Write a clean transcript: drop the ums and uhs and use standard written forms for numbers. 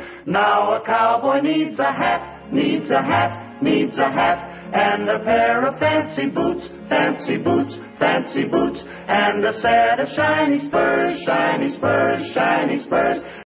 Now a cowboy needs a hat, needs a hat, needs a hat, and a pair of fancy boots, fancy boots, fancy boots, and a set of shiny spurs, shiny spurs, shiny spurs.